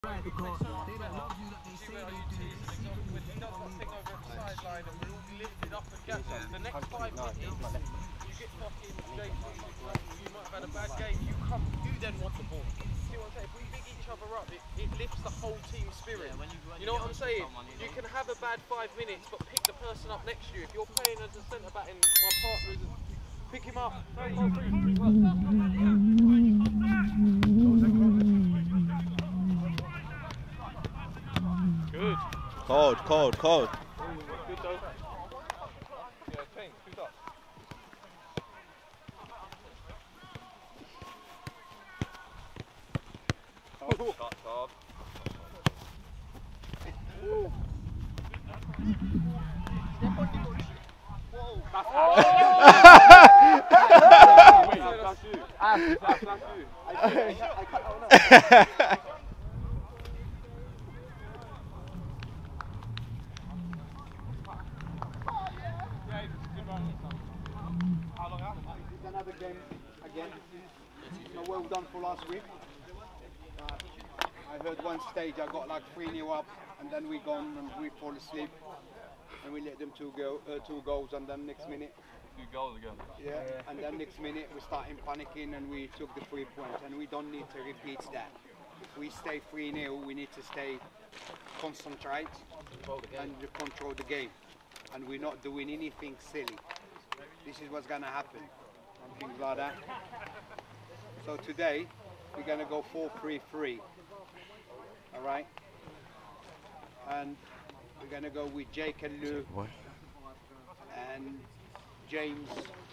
The next 5 minutes, you get fucking Jason, you might have had a bad game, you then want the ball. See what I'm saying? If we big each other up, it lifts the whole team spirit. You know what I'm saying? You can have a bad 5 minutes, but pick the person up next to you. If you're playing as a centre back and one partner is, pick him up. Good. Cold. Good though. Yeah, change, who's up? Top. That's you. That's you. I cut that one out. Another game again. Well done for last week. I heard one stage I got like 3-0 up, and then we gone and we fall asleep, and we let them two goals, and then next minute. 2 goals again. Yeah, and then next minute we started panicking and we took the 3 points, and we don't need to repeat that. If we stay 3-0, we need to stay concentrate and control the game, and we're not doing anything silly. This is what's gonna happen, and things like that. So today we're gonna go 4-3-3. All right, and we're gonna go with Jake and Lou and James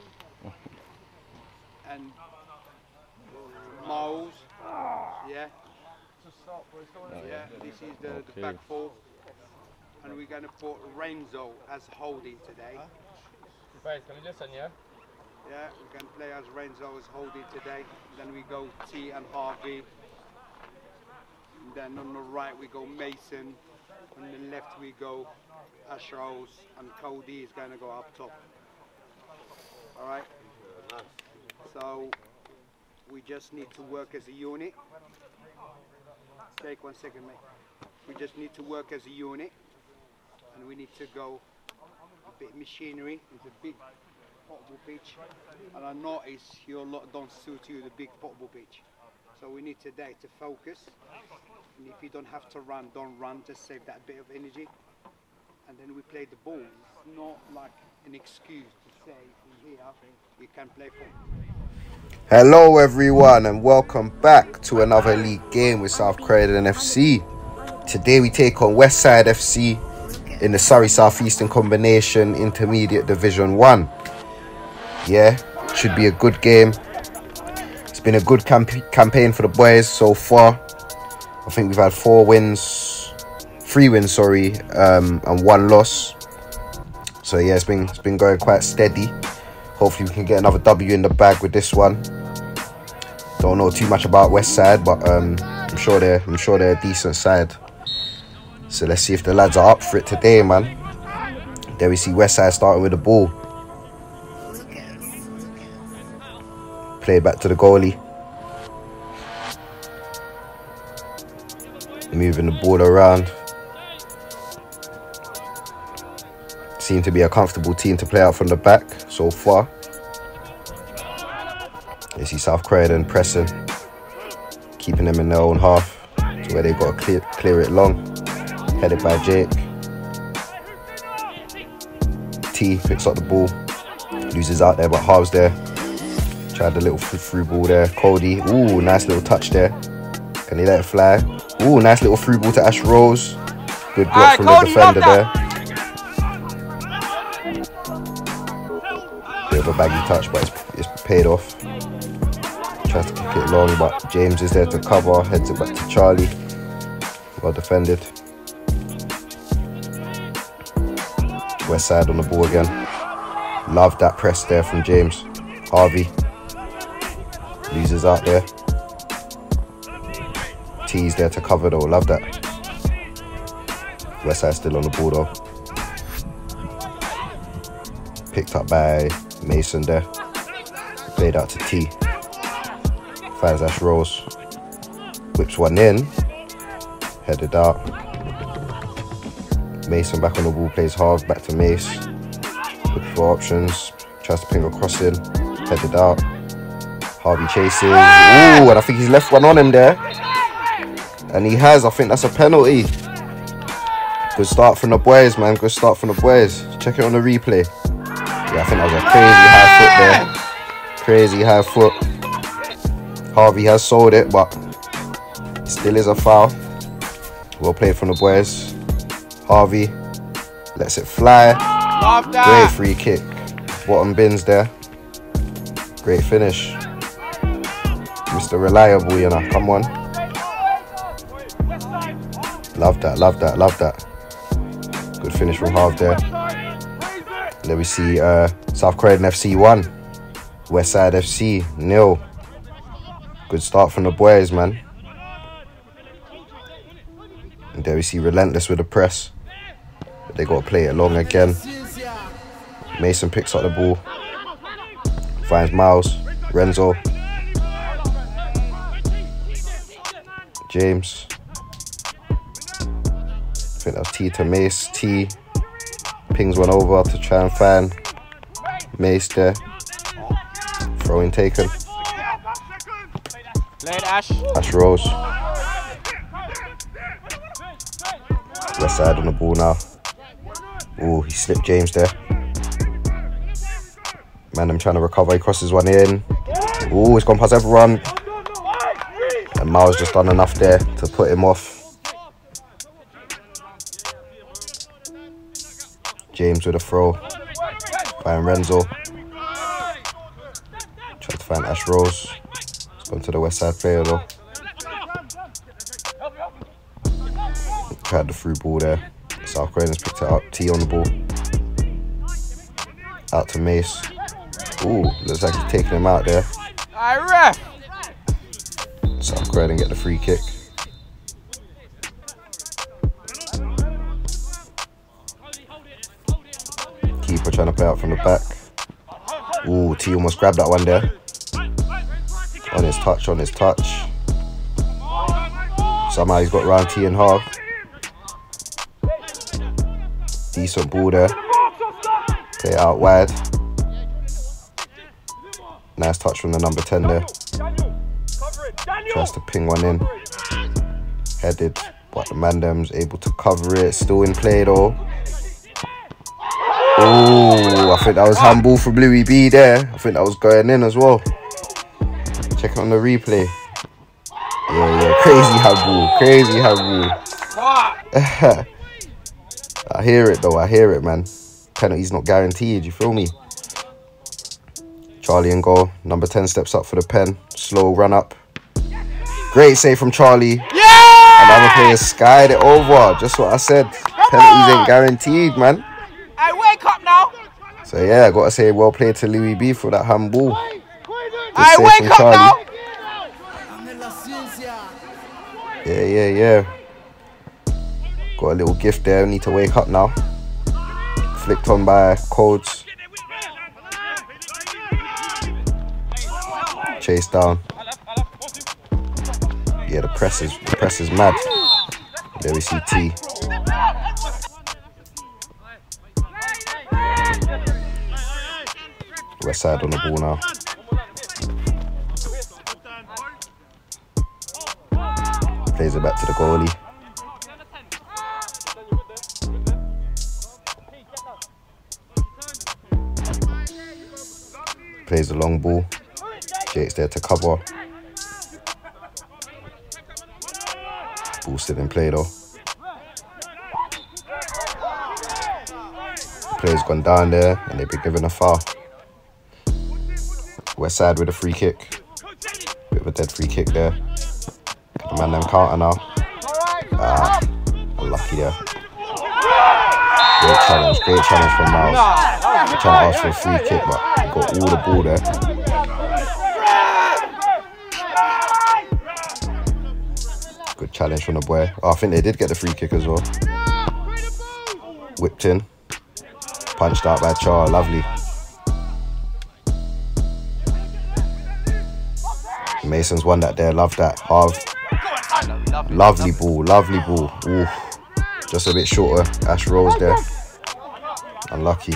and Miles. Yeah. Yeah. This is the back four, and we're gonna put Renzo as holding today. Guys, can you listen, yeah? Yeah, we can play as Renzo as holding today. Then we go T and Harvey. And then on the right we go Mason. On the left we go Ashros, and Cody is going to go up top. All right. So we just need to work as a unit. Take 1 second, mate. We just need to work as a unit, and we need to go a bit machinery. It's a big football pitch, and I notice your lot don't suit you the big football pitch. So we need today to focus, and if you don't have to run, don't run, just save that bit of energy, and then we play the ball. It's not like an excuse to say from here we can play football. Hello everyone, and welcome back to another league game with South Croydon FC. Today we take on Westside FC in the Surrey South Eastern Combination Intermediate Division 1. Yeah, should be a good game. It's been a good campaign for the boys so far. I think we've had 3 wins, and 1 loss. So yeah, it's been going quite steady. Hopefully we can get another W in the bag with this one. Don't know too much about Westside, but I'm sure they're a decent side. So let's see if the lads are up for it today, man. There we see Westside starting with the ball. Play back to the goalie. Moving the ball around. Seem to be a comfortable team to play out from the back so far. You see South Croydon pressing, keeping them in their own half. To where they've got to clear it long. Headed by Jake. T picks up the ball. Loses out there, but Harv's there. Tried the little through ball there. Cody. Ooh, nice little touch there. Can he let it fly? Ooh, nice little through ball to Ash Rose. Good block from the defender there. Bit of a baggy touch, but it's paid off. Tries to kick it long, but James is there to cover. Heads it back to Charlie. Well defended. Westside on the ball again. Love that press there from James. Harvey. Loses out there. T's there to cover though. Love that. Westside still on the ball though. Picked up by Mason there. Played out to T. Finds Ash Rose. Whips one in. Headed out. Mason back on the ball, plays hard, back to Mace. Looking for options. Tries to ping a cross in. Headed out. Harvey chases. Ooh, and I think he's left one on him there. And he has. I think that's a penalty. Good start from the boys, man. Good start from the boys. Check it on the replay. Yeah, I think that was a crazy high foot there. Crazy high foot. Harvey has sold it, but it still is a foul. Well played from the boys. Harvey lets it fly. Love that. Great free kick. Bottom bins there. Great finish. Mr. Reliable, you know. Come on. Love that, love that, love that. Good finish from Harv there. And then we see South Croydon FC 1. Westside FC 0. Good start from the boys, man. And there we see Relentless with the press. But they got to play it long again. Mason picks up the ball. Finds Miles. Renzo. James. I think that's T to Mace. T pings one over to try and find Mace there. Throw-in taken. Ash. Ash Rose. West side on the ball now. Ooh, he slipped James there. Man, I'm trying to recover. He crosses one in. Ooh, it's gone past everyone. And Miles just done enough there to put him off. James with a throw. Find Renzo. Try to find Ash Rose. It's gone to the West Side player though. Tried the through ball there. South Croydon's picked it up. T on the ball. Out to Mace. Ooh, looks like he's taking him out there. Ref. South Croydon get the free kick. Keeper trying to play out from the back. Ooh, T almost grabbed that one there. On his touch, on his touch. Somehow he's got round T and Harv. Decent ball there. Play it out wide. Nice touch from the number 10 there. Tries to ping one in. Headed, but the Mandem's able to cover it. Still in play though. Oh, I think that was handball from Louis B there. I think that was going in as well. Check it on the replay. Yeah, crazy handball. Crazy handball. I hear it though, I hear it, man. Penalty's not guaranteed, you feel me? Charlie and goal. Number 10 steps up for the pen. Slow run up. Great save from Charlie. Yeah! Another player skied it over. Just what I said. Penalties ain't guaranteed, man. Hey, wake up now. So yeah, I gotta say well played to Louis B for that handball. Hey, wake up now. Yeah. Got a little gift there. Need to wake up now. Flicked on by Codes. Chase down. Yeah, the press is mad. There we see T. West side on the ball now. Plays it back to the goalie. Plays the long ball. Jake's there to cover. Ball still in play though. Player's gone down there and they've been given a foul. West side with a free kick. Bit of a dead free kick there. The man them counter now. Unlucky there. Great challenge from Miles. Trying to ask for a free kick, but he got all the ball there. Good challenge from the boy. Oh, I think they did get the free kick as well. Whipped in. Punched out by Char. Lovely. Mason's won that there. Love that. Harv. Lovely ball, lovely ball. Ooh, just a bit shorter. Ash Rose there. Unlucky.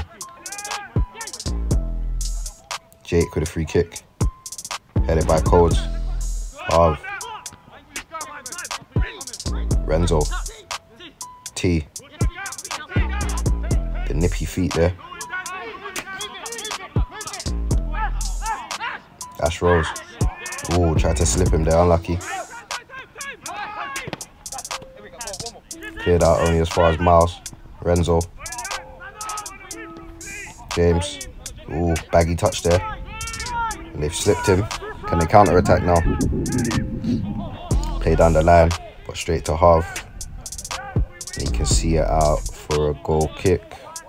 Jake with a free kick. Headed by Codes. Harv. Renzo. T. The nippy feet there. Ash Rose. Ooh, tried to slip him there, unlucky. Cleared out only as far as Miles. Renzo. James. Ooh, baggy touch there. And they've slipped him. Can they counter attack now? Play down the line, but straight to Harv. And he can see it out for a goal kick.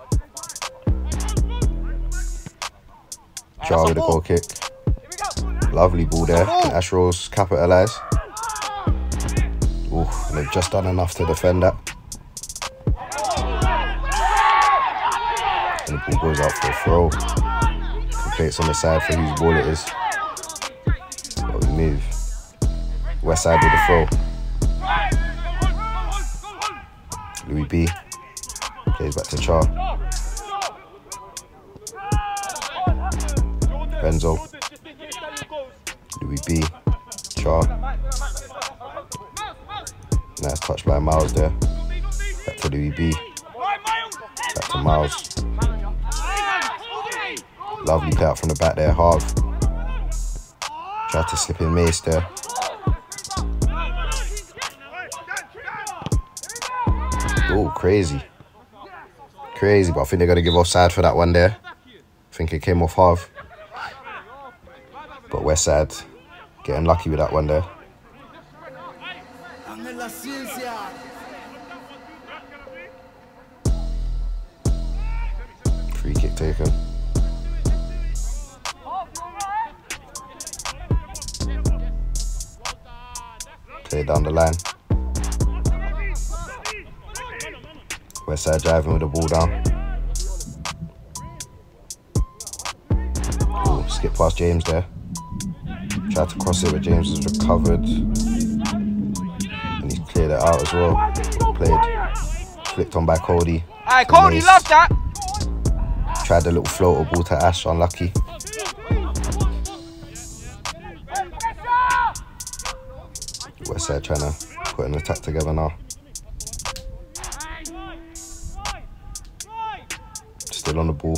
Jar with a goal kick. Lovely ball there. Can Ash Rose capitalise? Ooh, and they've just done enough to defend that. And the ball goes out for a throw. Complaints on the side for whose ball it is. But we move. West side with the throw. Louis B. Plays back to Char. Renzo. Louis B. Char. Nice touch by Miles there. Back to Louis B. Back to Miles. Lovely play out from the back there, Harv. Tried to slip in Mace there. Oh, crazy. Crazy, but I think they're going to give offside for that one there. I think it came off Harv. But West Side getting lucky with that one there. Free kick taken. Play down the line. West Side driving with the ball down. Ooh, skip past James there. Tried to cross it, but James has recovered. And he's cleared it out as well. Played. Flicked on by Cody. Alright, Cody, love that. Tried the little floater ball to Ash, unlucky. West Side trying to put an attack together now. Still on the ball.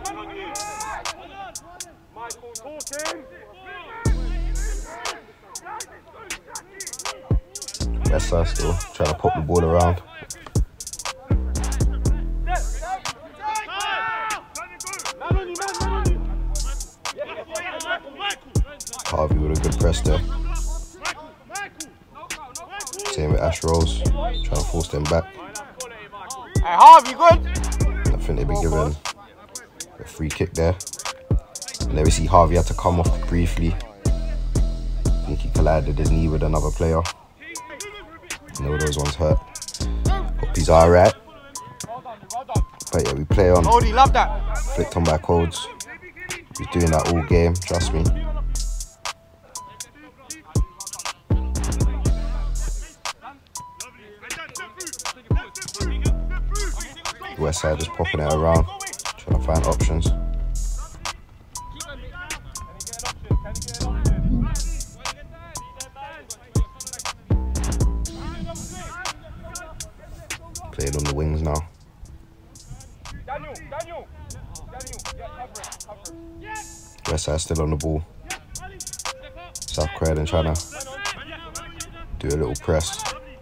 West Side still trying to pop the ball around. Harvey with a good press there. Same with Ash Rose, trying to force them back. Hey, Harv, you good? I think they've been given a free kick there. And there we see Harvey had to come off briefly. I think he collided his knee with another player. I know those ones hurt. Hope he's alright. But yeah, we play on. Cody, love that. Flicked on by Codes. He's doing that all game, trust me. West Side just popping it around, trying to find options. Playing on the wings now. West Side still on the ball. South Croydon trying to do a little press.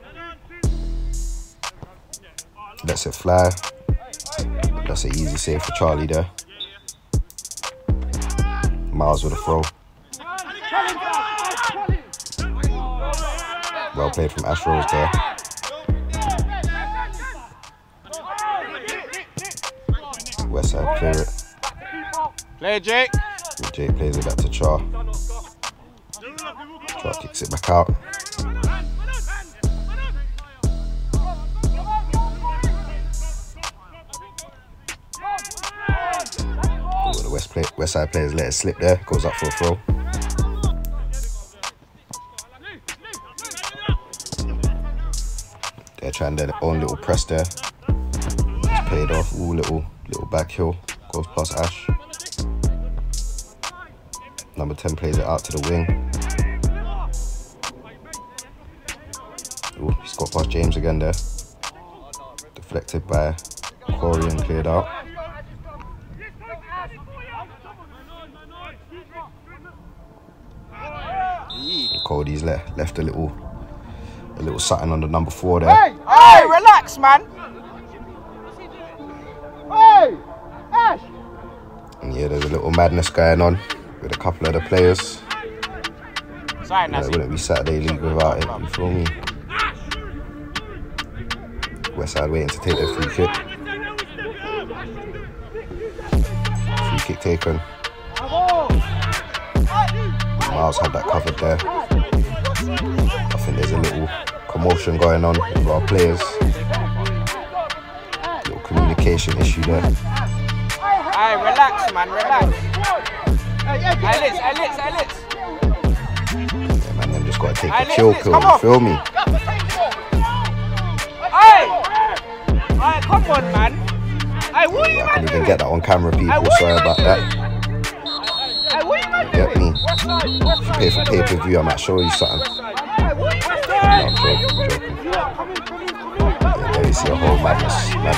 Lets it fly. That's an easy save for Charlie there. Miles with a throw. Well played from Ash Rose there. West Side clear it. Play it, Jake. And Jake plays it back to Char. Char kicks it back out. Ooh, the West Side players let it slip there. Goes up for a throw. They're trying their own little press there. It's paid off. Ooh, little back heel. Goes past Ash. Number 10 plays it out to the wing. Ooh, he's got past James again there. Deflected by Corey and cleared out. Cody's left a little something on the number 4 there. Hey, relax, man. Hey! Ash! And yeah, there's a little madness going on with a couple of the players. Sorry, It wouldn't be Saturday League without it, you feel me? Westside waiting to take their free kick. Free kick taken. Miles had that covered there. I think there's a little commotion going on with our players. Little communication issue there. Hey, relax, man, relax. Alex. Yeah, man, them just gotta take a chill pill, you feel me? Hey, come on, man. Hey, what are you, Yeah, I man? couldn't even get that on camera, people. Sorry about that. Hey, what are you, man? Get me. If you pay for pay-per-view, I might show you something. No, I'm joking. Yeah, there you see a whole madness.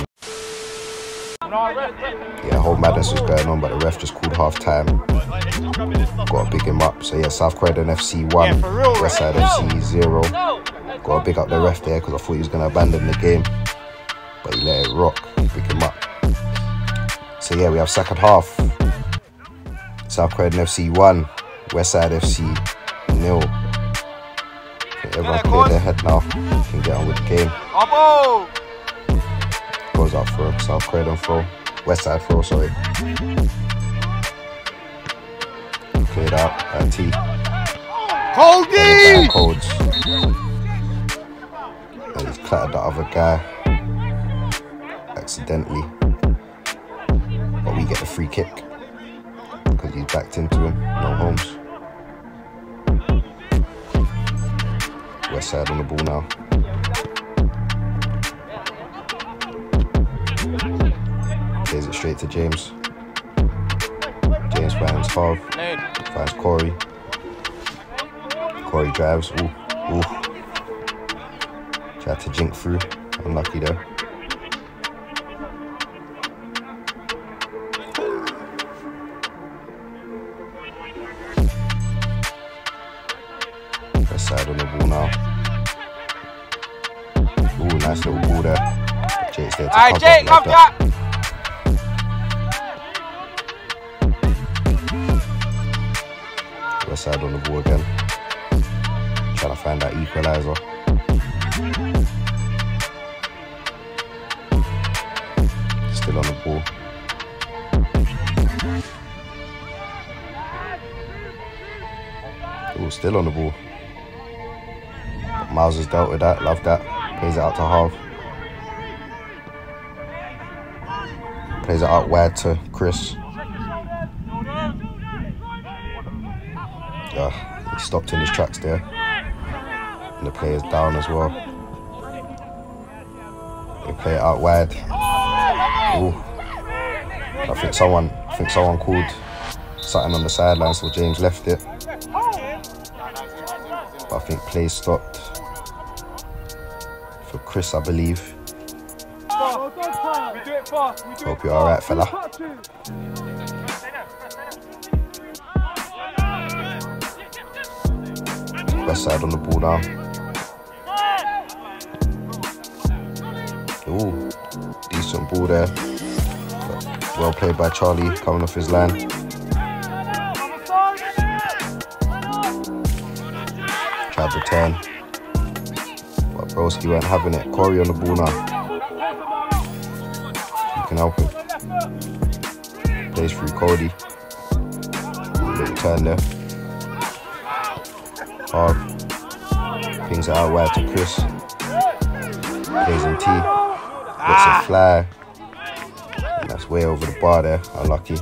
Yeah, whole madness was going on, but the ref just called half time. Got to big him up. So yeah, South Croydon FC 1, Westside FC 0. Got to big up the ref there because I thought he was going to abandon the game, but he let it rock. Big him up. So yeah, we have second half. South Croydon FC 1, Westside FC 0. Everyone cleared their head now. Can get on with the game. Goes out for South Croydon throw. Westside throw, sorry. Cleared out by T. Cody! Codes. And he's clattered the other guy accidentally. But we get the free kick because he's backed into him. No Holmes. Westside on the ball now. Plays it straight to James. James finds Harv. Finds Corey. Corey drives. Ooh. Tried to jink through. Unlucky there. West side on the ball now. Ooh, nice little ball there. Jake's there to Alright, Jake, come back. West side on the ball again. Trying to find that equaliser. Still on the ball. Ooh, still on the ball. But Miles has dealt with that. Love that. Plays it out to Harv. Plays it out wide to Chris. He stopped in his tracks there. And the player's down as well. They play it out wide. Ooh. I think someone called something on the sideline, so James left it. But I think play stopped for Chris, I believe. Hope you're alright, fella. West side on the ball now. Ooh, decent ball there. Well played by Charlie, coming off his line. Tried to turn, but Broski weren't having it. Corey on the ball now. You can help him. Plays through Cody. Little turn there. Harv. Pings it out wide to Chris. Plays in T. Gets a fly. And that's way over the bar there. Unlucky.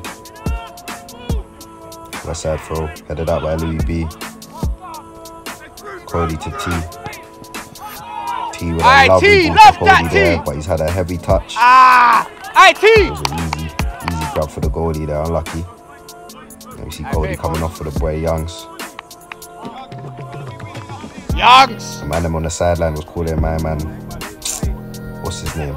West side throw. Headed out by Louis B. Cody to T. T T with a lovely ball to Cody there, but he's had a heavy touch. IT! It was an easy grab for the goalie there, unlucky. Then we see Cody coming off for the boy Youngs. Youngs! The man on the sideline was calling my man, what's his name?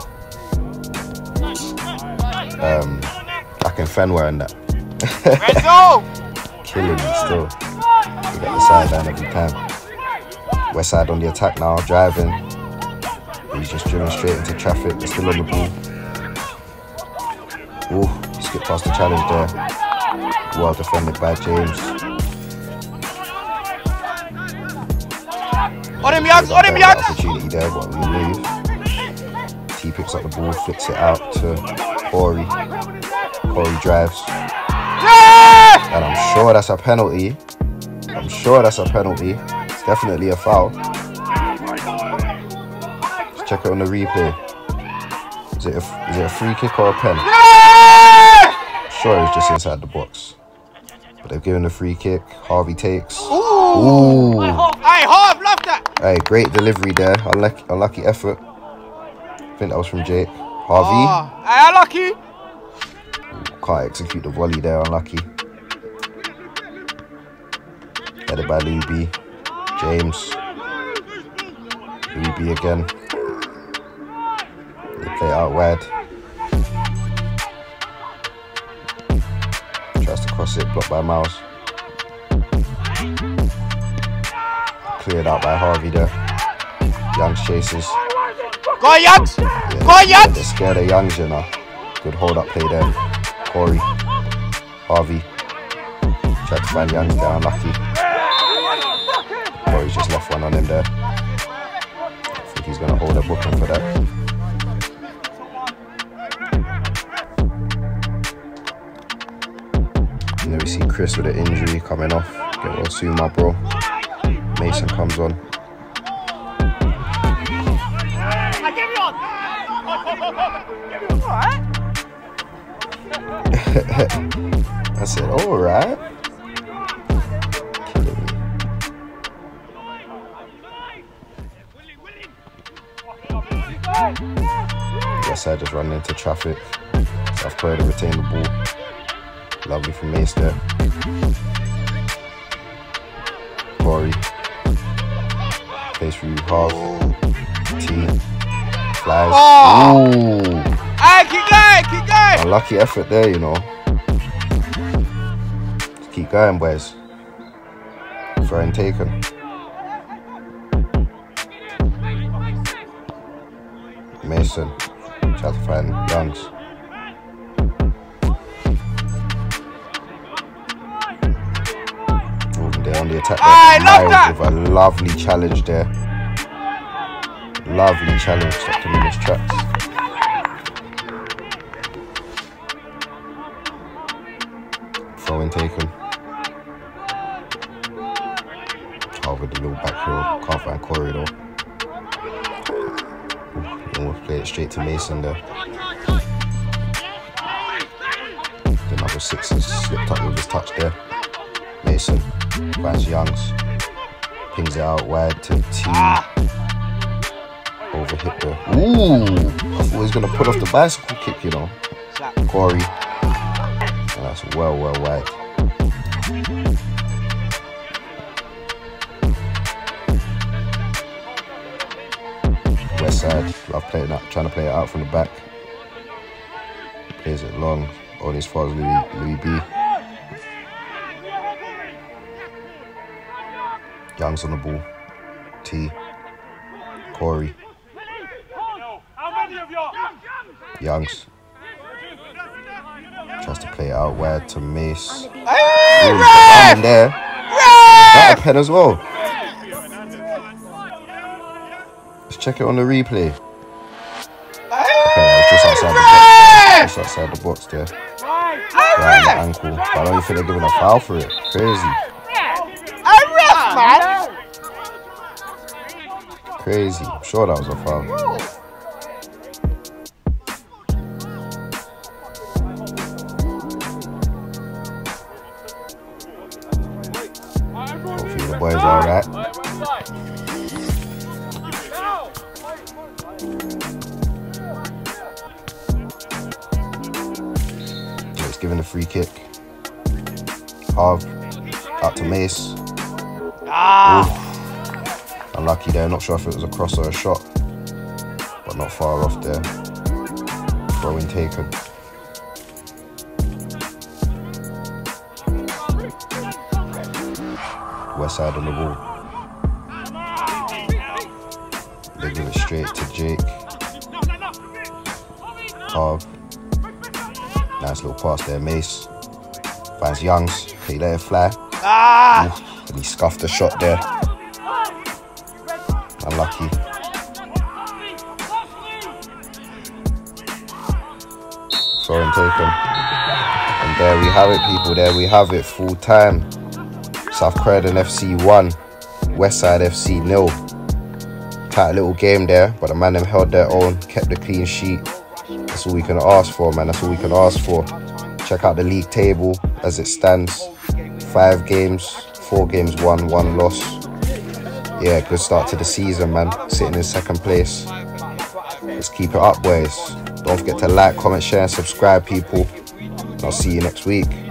Back in Fenway and that. Renzo! Killing me still. We got the sideline every time. West Side on the attack now, driving. He's just driven straight into traffic. They're still on the ball. Ooh, skipped past the challenge there. Well defended by James. On him, Youngs! On him, Youngs! Opportunity there, but we move. T picks up the ball, flicks it out to Corey. Corey drives. Yeah! And I'm sure that's a penalty. It's definitely a foul. Let's check it on the replay. Is it a free kick or a pen? Yeah! Sure, it's just inside the box. But they've given a free kick. Harvey takes. Ooh! Hey, Harv, love that! Hey, great delivery there. Unlucky effort. I think that was from Jake. Harvey. Hey, unlucky! Can't execute the volley there, unlucky. Headed by Louis B. James. Louis B again. They play it out wide. Tries to cross it, blocked by Miles. Cleared out by Harvey there. Youngs chases. Go Youngs! Yeah, Go Youngs! they're scared of Youngs, you know. Good hold up play there. Corey. Harvey. Tried to find Youngs there, unlucky. Corey's just left one on him there. I think he's going to hold a booking for that. And then we see Chris with an injury coming off. Get well soon, my bro. Mason comes on. I said, alright. Killing me. West Side just running into traffic. South Korea to retain the ball. Lovely from Mace there. Corey. Plays through half. T. Flies. Ooh. Hey, keep going! Unlucky effort there, you know. Just keep going, boys. Throwing taken. Mason. Try to find Youngs. They're on the attack there. Miles with a lovely challenge there. Lovely challenge. Stopped him in his tracks. Throwing taken. Over the little back hill. Can't find Corey though. Almost play it straight to Mason there. The number 6 has slipped up with his touch there. Mason finds Youngs. Pings it out wide to T. Overhit there. Ooh! I thought he was going to put off the bicycle kick, you know. Corey. And that's well wide. West Side, love playing that, trying to play it out from the back. Plays it long, only as far as Louis B. Youngs on the ball. T. Corey. Youngs. Tries to play it out wide to Mace. Ooh, there. That a pen as well. Let's check it on the replay. Okay, just outside the box. Just outside the box there. Right on the ankle. But I don't think they're giving a foul for it. Crazy. Crazy. I'm sure that was a foul. Hopefully the boys are alright. giving the free kick. Harv out to Mace. Oof. Unlucky there, not sure if it was a cross or a shot, but not far off there. Throw-in taken. West side on the ball. They give it straight to Jake. Harv. Nice little pass there, Mace. Finds Youngs. He let it fly. Oof. And he scuffed the shot there. Unlucky. Throw-in taken. And there we have it, people. There we have it. Full time. South Croydon FC 1. Westside FC 0. Tight little game there, but the man them held their own, kept the clean sheet. That's all we can ask for, man. That's all we can ask for. Check out the league table as it stands. 5 games, 4 games won, 1 loss. Yeah, good start to the season, man. Sitting in 2nd place. Let's keep it up, boys. Don't forget to like, comment, share, and subscribe, people. And I'll see you next week.